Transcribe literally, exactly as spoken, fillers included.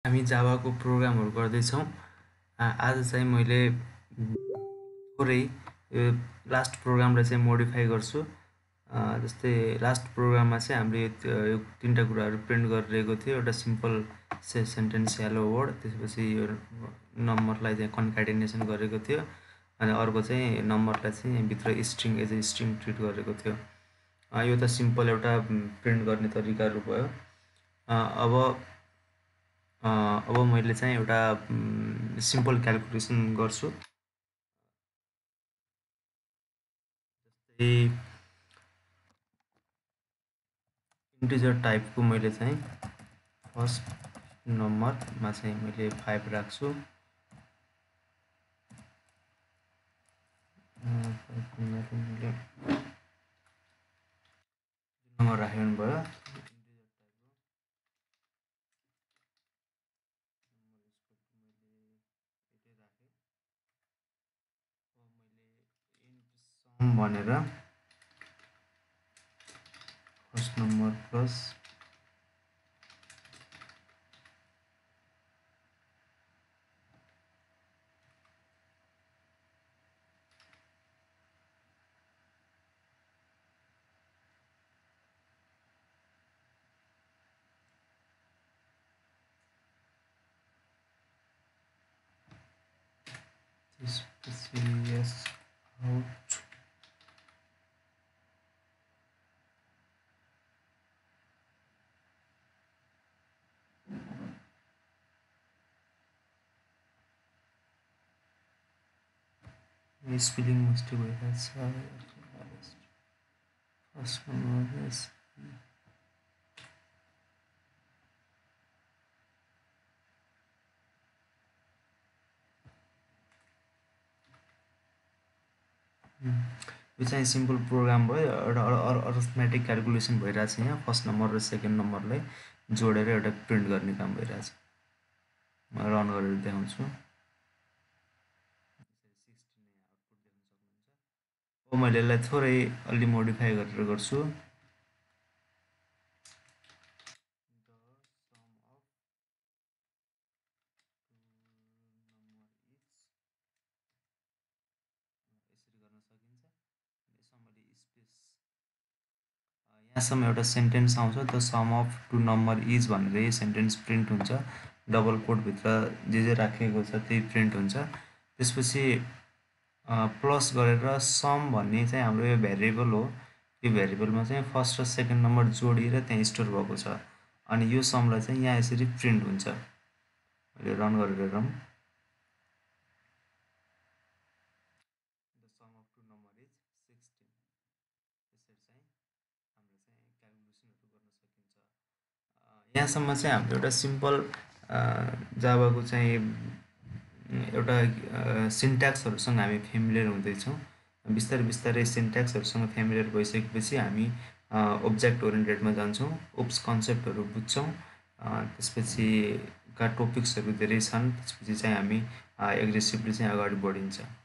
हामी जावाको प्रोग्रामहरु गर्दै छौं। आज चाहिँ मैले थोरै यो लास्ट प्रोग्रामलाई चाहिँ मोडिफाई गर्छु। जस्तै लास्ट प्रोग्राममा चाहिँ हामीले यो तीनटा कुराहरु प्रिन्ट गरिरहेको थियो। एउटा सिम्पल से सेन्टेन्स हेलो वर्ल्ड, त्यसपछि यो नम्बरलाई चाहिँ कन्क्याटेनेसन गरेको थियो अनि अर्को चाहिँ नम्बरलाई चाहिँ भित्र string as a string treat गरेको थियो। यो त सिम्पल एउटा प्रिन्ट गर्ने तरिकाहरु भयो। अब अब मैले चाहिँ एउटा सिम्पल क्याल्कुलेसन गर्छु। जस्तै इन्टिजर टाइपको मैले चाहिँ फर्स्ट नम्बरमा चाहिँ मैले फाइभ राख्छु। नम्बर राख्नु भयो। भनेर फर्स्ट नम्बर प्लस त्यसपछि यस आउट स्पेलिङ मिस्टेक भइरहेछ। फर्स्ट नम्बर यस यो चाहिँ सिम्पल प्रोग्राम भयो। एउटा अरिथमेटिक क्याल्कुलेसन भइरहेछ। यहाँ फर्स्ट नम्बर र सेकेन्ड नम्बरलाई जोडेर एउटा प्रिन्ट गर्ने काम भइरहेछ। म रन गरेर देखाउँछु। अब मैले यसलाई थोरै अलि मोडिफाई गरेर गर्छु। यहाँसम्म एउटा सेन्टेन्स आउँछ, the sum of two number is भनेर यो सेन्टेन्स प्रिन्ट हुन्छ। डबल कोटभित्र जे जे राखेको छ त्यही प्रिन्ट हुन्छ। त्यसपछि प्लस गरेर सम भन्ने चाहिँ हाम्रो यो भेरिएबल हो। यो भेरिएबलमा चाहिँ फर्स्ट र सेकेन्ड नम्बर जोडिएर त्यहाँ स्टोर भएको छ अनि यो समलाई चाहिँ यहाँ यसरी प्रिन्ट हुन्छ। मैले रन गरेर हेरौँ। यहाँसम्म चाहिँ हाम्रो एउटा सिम्पल जावाको चाहिँ एउटा सिन्ट्याक्सहरुसँग हामी फेमिलियर हुँदैछौँ। बिस्तारै बिस्तारै सिन्ट्याक्सहरुसँग फेमिलियर भइसकेपछि हामी अब्जेक्ट ओरिएन्टेडमा जान्छौँ। ओप्स कन्सेप्टहरु बुझ्छौँ। त्यसपछि का टपिक्सहरु धेरै छन्। त्यसपछि चाहिँ हामी एग्रेसिभली चाहिँ अगाडि बढिन्छ।